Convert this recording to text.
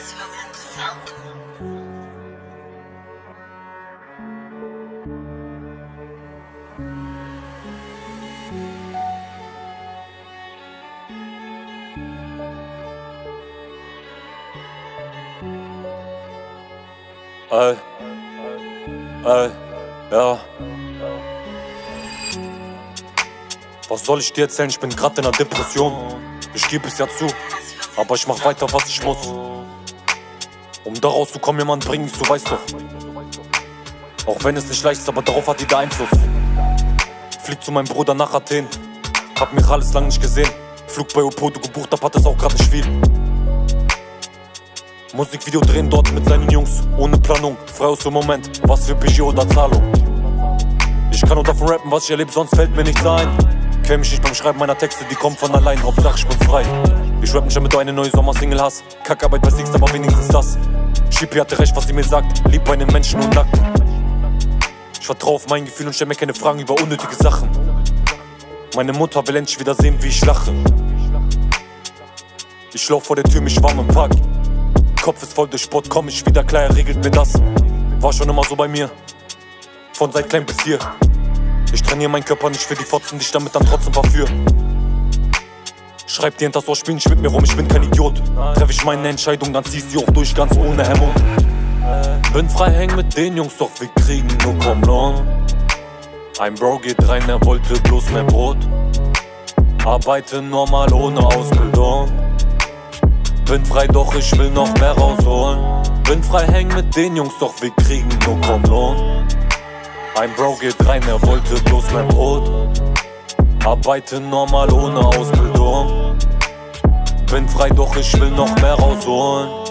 Ey, ja. Was soll ich dir erzählen? Ich bin grad in einer Depression. Ich gebe es ja zu, aber ich mach weiter, was ich muss. Um da rauszukommen, jemand bringen mich, du weißt doch. Auch wenn es nicht leicht ist, aber darauf hat jeder Einfluss. Flieg zu meinem Bruder nach Athen. Hab mich alles lang nicht gesehen. Flug bei Opodo gebucht, hab, hat es auch grad nicht viel. Musikvideo drehen dort mit seinen Jungs, ohne Planung, frei aus dem Moment, was für Budget oder Zahlung. Ich kann nur davon rappen, was ich erlebe, sonst fällt mir nichts ein. Quäl mich nicht beim Schreiben meiner Texte, die kommen von allein, Hauptsache ich bin frei. Ich rapp nicht, damit du eine neue Sommersingle hast. Kackarbeit bei Six, aber wenigstens das. Shippy hatte recht, was sie mir sagt, lieb einen Menschen und nackt. Ich vertraue auf mein Gefühl und stell mir keine Fragen über unnötige Sachen. Meine Mutter will endlich wieder sehen, wie ich lache. Ich lauf vor der Tür, mich warm im Park. Kopf ist voll durch Sport, komm ich wieder klar, er regelt mir das. War schon immer so bei mir, von seit klein bis hier. Ich trainiere meinen Körper nicht für die Fotzen, dich damit dann trotzdem verführ. Schreib dir hinter das Ohr, spiel nicht mit mir rum, ich bin kein Idiot. Treff ich meine Entscheidung, dann zieh sie auch durch, ganz ohne Hemmung. Bin frei, häng mit den Jungs, doch wir kriegen nur Komplon. Ein Bro geht rein, er wollte bloß mehr Brot. Arbeite normal ohne Ausbildung. Bin frei, doch ich will noch mehr rausholen. Bin frei, häng mit den Jungs, doch wir kriegen nur kaum Lohn. Ein Bro geht rein, er wollte bloß mehr Brot. Arbeite normal ohne Ausbildung. Bin frei, doch ich will noch mehr rausholen.